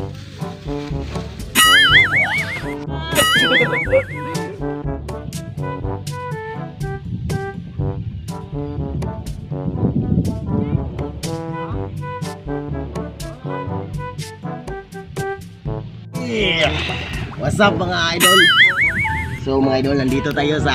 Yeah. What's up mga idol? So mga idol, nandito tayo sa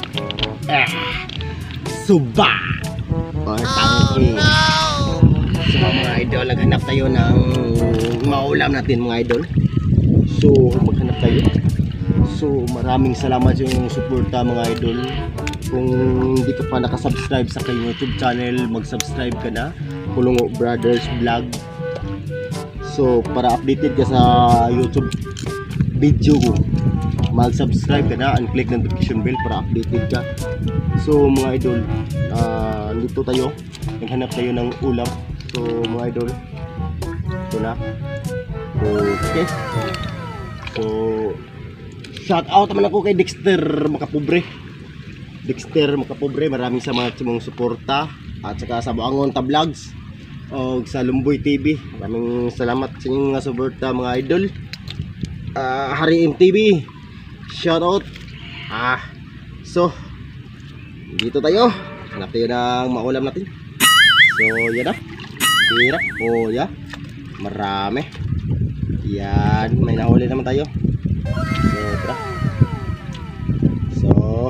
Suba or Tangke. So mga idol, naghanap tayo ng maulam natin mga idol. So maghanap tayo. So maraming salamat yung suporta mga idol. Kung hindi ka pa nakasubscribe sa aking YouTube channel, mag-subscribe ka na, Pulungo Brothers Vlog. So para updated ka sa YouTube video ko, mag-subscribe ka na and click the notification bell para updated ka. So mga idol, dito tayo, naghanap tayo ng ulam. So mga idol, ito na. Okay. So shout out naman ako kay Dexter Makapobre. Maraming salamat sa mong suporta at saka sa Buangon Ta Vlogs o sa Lumboy TV. Maraming salamat sa inyong mga suporta mga idol. Hari MTV, shout out. So dito tayo, hanap tayo ng maulam natin. So yan na, tira, ya, marami. Yan, may nahuli naman tayo. So tara. So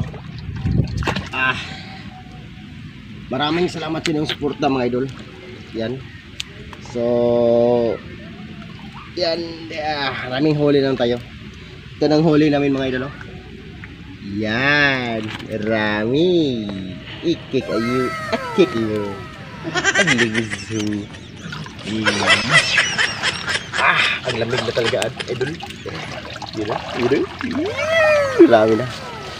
maraming salamat sa inyong suporta mga idol. Yan. So yan, maraming huli naman tayo. Ito nang huli namin mga idol. Yan, marami. Ikik ayo, akik iyo. Agligizu. Ang lamig na talaga idol. Yun na, marami na.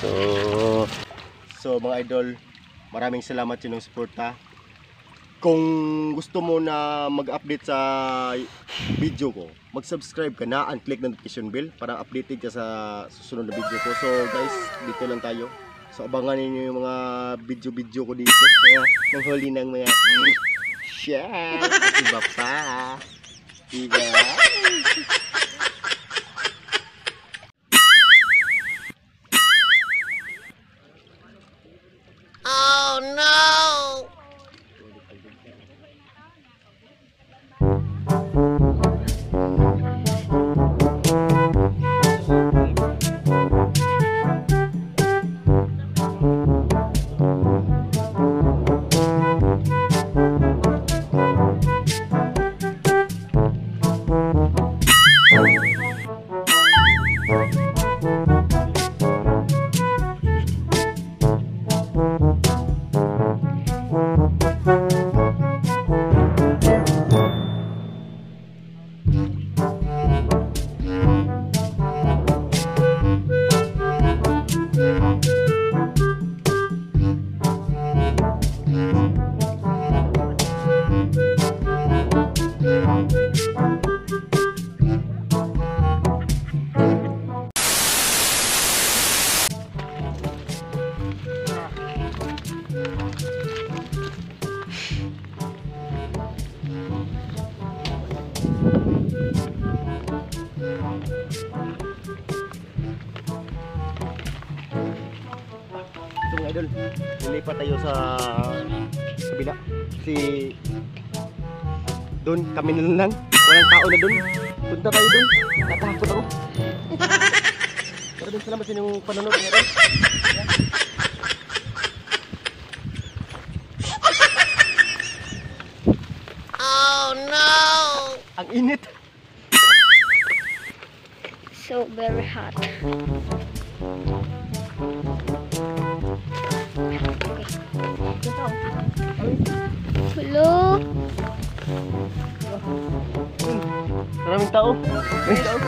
So mga idol, maraming salamat sa inyong suporta. Kung gusto mo na mag-update sa video ko, mag-subscribe ka na and click the notification bell para updated ka sa susunod na video ko. So guys, dito lang tayo. So abangan niyo yung mga video ko dito. Kaya nang huli ng mga iba pa. Diba? Oh no! Mga idol, lilipat tayo sa kabila. Si doon kami na lang, walang tao na doon. Punta tayo doon, natakot ako. Pero din salamat sa inyong panonood mga idol. Oh no! Ang init. So very hot. Hello? Maraming tao. Maraming tao.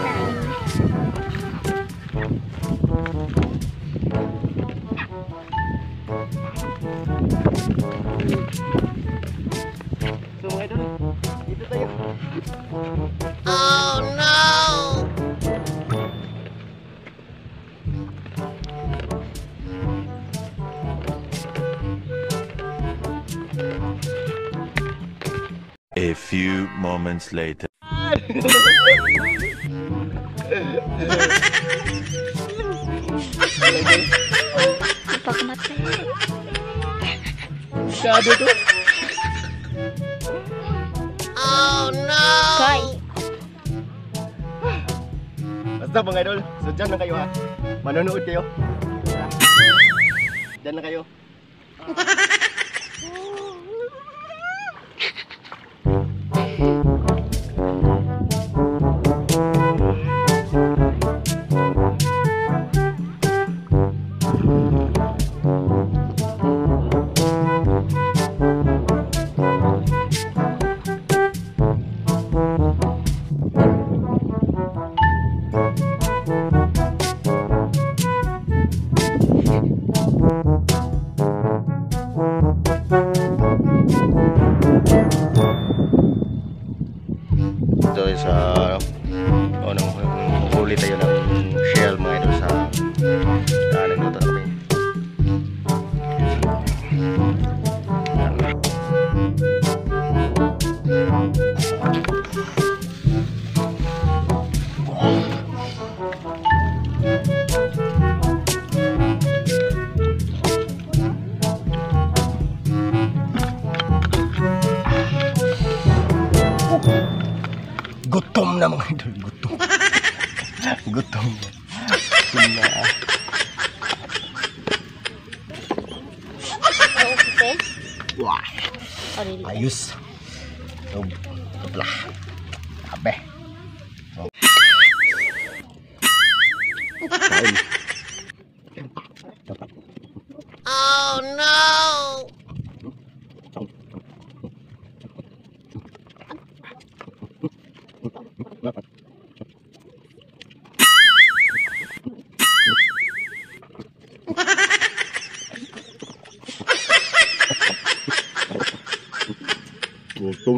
So mga idol, dito tayo. Oh no! A few moments later. Napakamatay. Masyado to. Oh no! Kay. Basta mga idol, so dyan lang kayo ha. Manonood kayo. Dyan lang kayo. Ito sa unang huli tayo ng shell mga idol sa nagluto na kami. Gutom na mga idol, gutom. Gutom na. Wah, ayos. Toplah. Abe. Oh no! Gutom.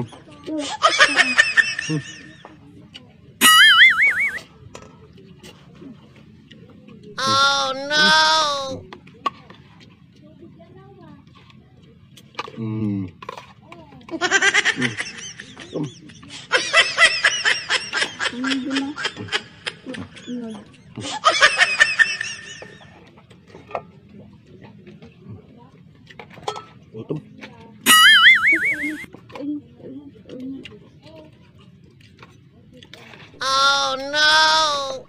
Oh no! Gutom. Oh no!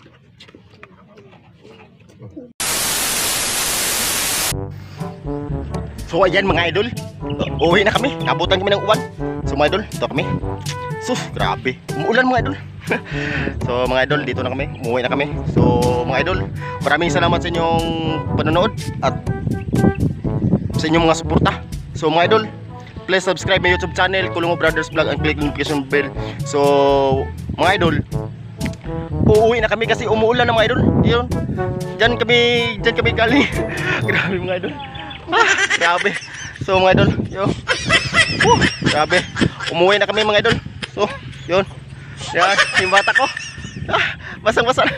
So ayan mga idol, uwi na kami, nabutan kami ng uwan. So mga idol, dito kami. Sus, grabe, umuulan mga idol. So mga idol, dito na kami, umuwi na kami. So mga idol, maraming salamat sa inyong panonood at sa inyong mga suporta. So mga idol, please subscribe my YouTube channel, Kulungo Brothers Vlog, and click notification bell. So mga idol, uuwi na kami kasi umuulan na mga idol. Yun, dyan kami galing. Grabe mga idol. Grabe. So mga idol, yo. Grabe. Umuwi na kami mga idol. So, yun. Yan, yung bata ko. Basang-basa.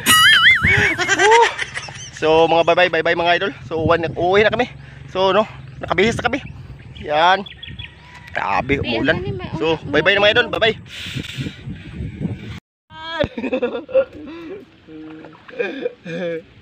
So mga bye-bye mga idol. So uuwi na kami. So no, nakabihis na kami. Yan. Grabe, umuulan. So bye-bye na mga idol. Bye-bye.